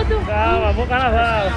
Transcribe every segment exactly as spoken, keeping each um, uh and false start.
tudo. Calma, bom carnaval.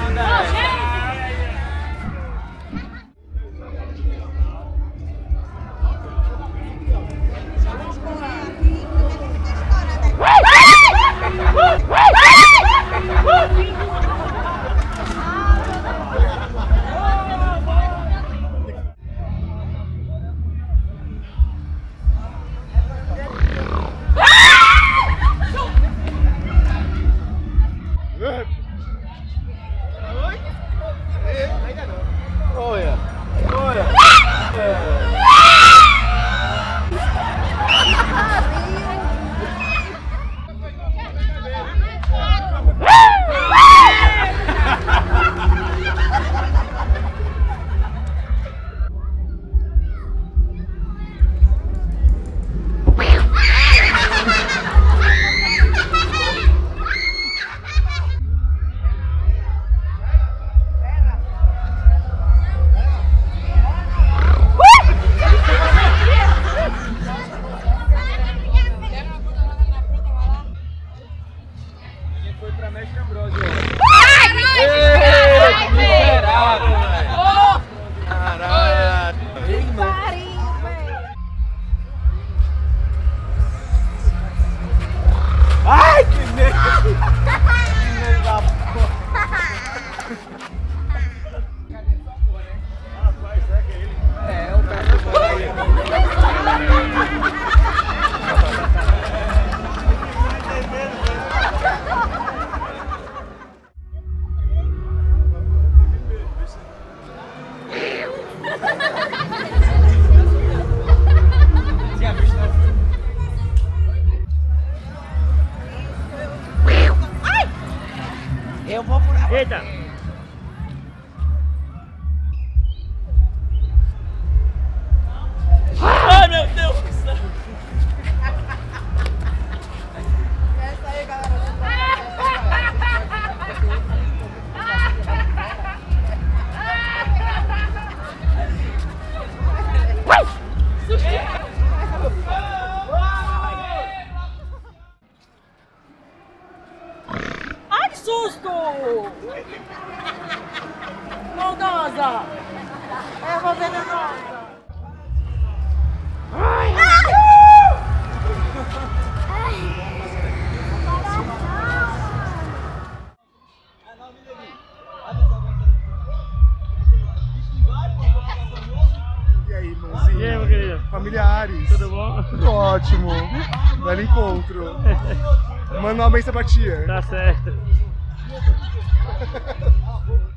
Eu vou por aí. Eita! Ai, meu Deus do céu! Essa aí, galera. Ai, que susto! Maldosa! É uma venenosa! Ai! E aí, irmãozinho? E aí, meu querido? Familiares? Tudo bom? Tudo ótimo. Belo encontro. Manda uma benção pra tia. Tá certo.